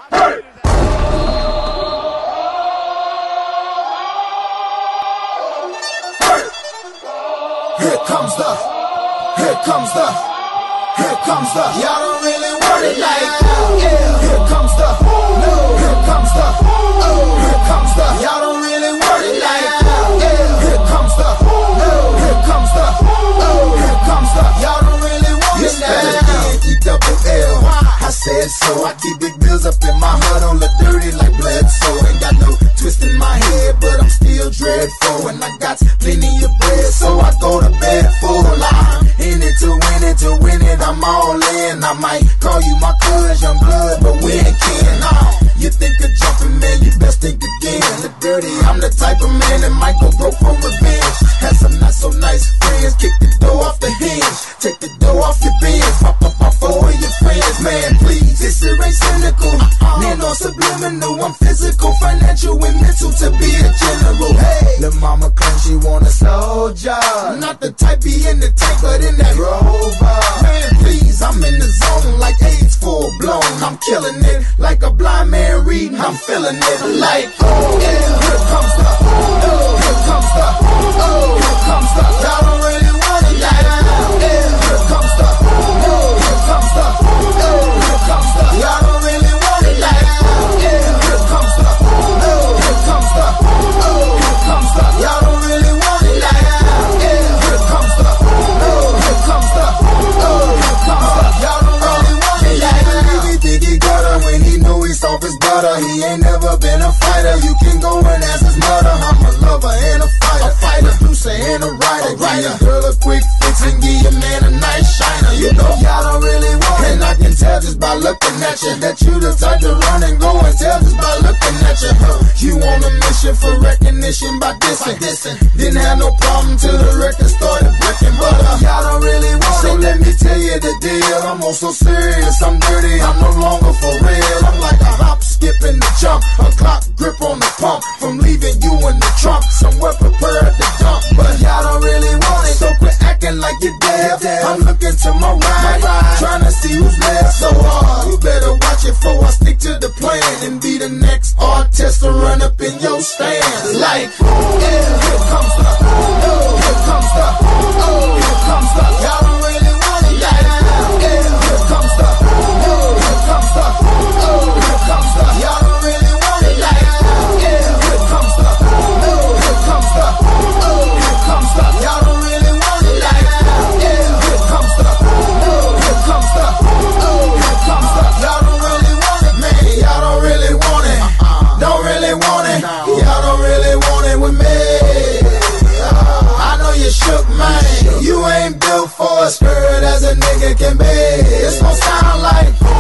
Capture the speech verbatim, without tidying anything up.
Hey! Here comes the, here comes the, here comes the, y'all don't really want it like, yeah. Here comes the, no, here comes the, oh, here comes the, y'all don't really want it like, yeah. Here comes the, no, here comes the, oh, here comes the, y'all don't really want it like, E double L. I said so, I keep big bills up in my hood on the dirty like Bledsoe. Ain't got no twist in my head, but I'm still dreadful, and I got plenty of bread, so I go to bed full. I'm in it to win it, to win it, I'm all in. I might call you my cuz, young blood, but we ain't kin. Nah, you think of jumping, man, you best think again. The dirty, I'm the type of man that might go broke for revenge. Had some not so nice friends, kick the door off the hinge, take the door off your bins, pop up my four of your friends. Man, please, this shit ain't cynical, man, no subliminal. I'm physical, financial, and mental to be a general. Hey, lil' mama claims she want a soldier, not the type be in the tank, but in that Rover. Man, please, I'm in the zone like AIDS full blown. I'm killing it like a blind man reading. I'm feeling it like, oh yeah. Here comes the, oh, here comes the, oh, here comes the. Y'all don't really want it like, yeah. Here comes the, oh, here comes the, oh, here comes the. Y'all don't really want it like, yeah. Here comes the, oh, here comes the, oh, here comes the. Y'all don't really want it like, yeah. Here comes the, oh, here comes the, oh, here comes the. Y'all don't really want it like, he think he got her when he know he's off his butter. He ain't never been a fighter. You can go and ask his mother. I'm a lover and a fighter, a fighter, producer and a writer. Give your girl a quick fix and give your man a nice shiner. You know y'all don't really want it, and I can tell just by looking at you that you the type to run and go and tell just by looking at you. You on a mission for recognition by dissing, dissing. Didn't have no problem till the record started breaking, but uh, y'all don't really want it. So let me tell you the deal. I'm also serious, I'm dirty, I'm no longer for real. I'm like a hop, skip, and a jump, a clock grip on the pump, from leaving you in the trunk, somewhere prepared to dump. But y'all don't really want it, so quit acting like you're dead. I'm looking to my right, trying to see who's left. So uh, you better watch it before I stick to the plan and be the next artist to run up in your stand. Like, yeah, here comes the, oh, here comes the, oh, here comes the. Y'all don't really want it like, yeah, here comes the, oh, here comes the, oh, here comes the. Y'all don't really want it like, yeah, here comes the, oh, here comes the, oh, here comes the. Y'all don't really want it like, yeah, here comes the, oh, here comes the, oh, here comes the. Y'all don't really want it, man, y'all don't really want it, don't really want it, y'all don't really want it with me. I know you shook, man, you ain't built for a skirt as a nigga can be. It's gon' sound like